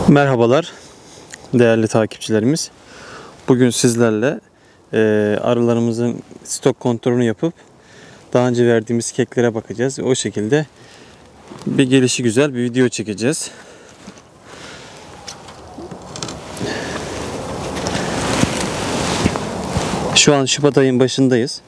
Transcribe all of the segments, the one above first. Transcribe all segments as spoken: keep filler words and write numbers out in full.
Merhabalar değerli takipçilerimiz. Bugün sizlerle e, arılarımızın stok kontrolünü yapıp daha önce verdiğimiz keklere bakacağız. O şekilde bir gelişi güzel bir video çekeceğiz. Şu an Şubat ayın başındayız.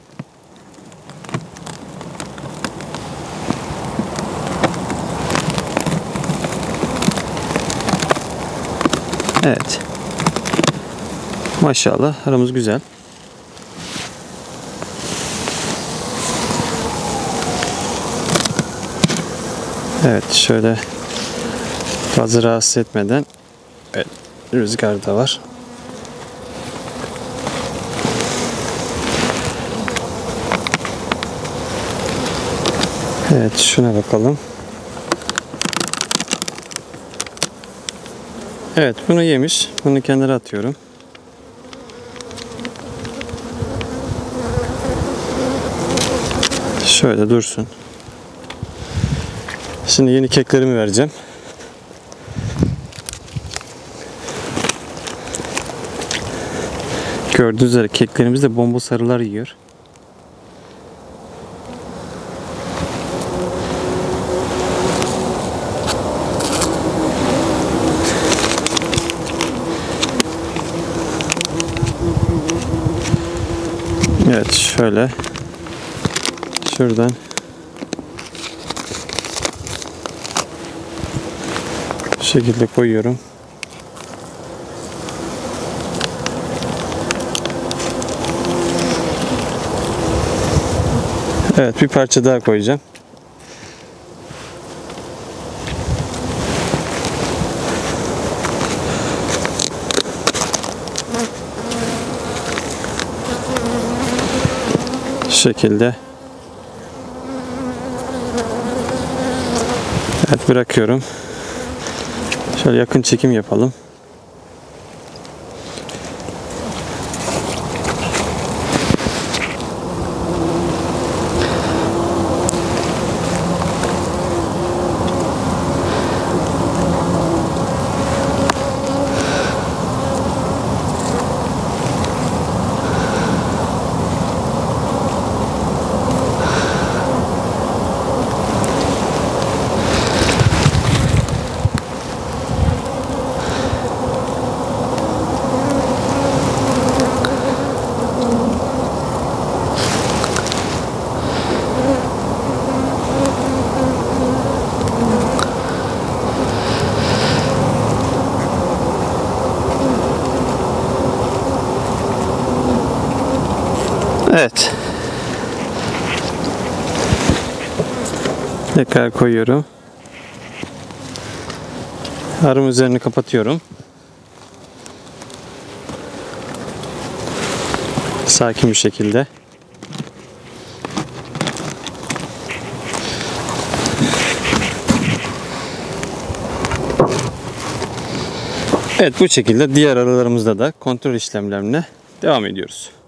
Evet. Maşallah aramız güzel. Evet, şöyle fazla rahatsız etmeden, evet, rüzgar da var. Evet, şuna bakalım. Evet, bunu yemiş. Bunu kenara atıyorum. Şöyle dursun. Şimdi yeni keklerimi vereceğim. Gördüğünüz üzere keklerimiz de bomba sarılar yiyor. Evet, şöyle şuradan bu şekilde koyuyorum. Evet, bir parça daha koyacağım. Şu şekilde. Evet, bırakıyorum. Şöyle yakın çekim yapalım. Evet. Tekrar koyuyorum. Arım üzerini kapatıyorum. Sakin bir şekilde. Evet, bu şekilde diğer arılarımızda da kontrol işlemlerine devam ediyoruz.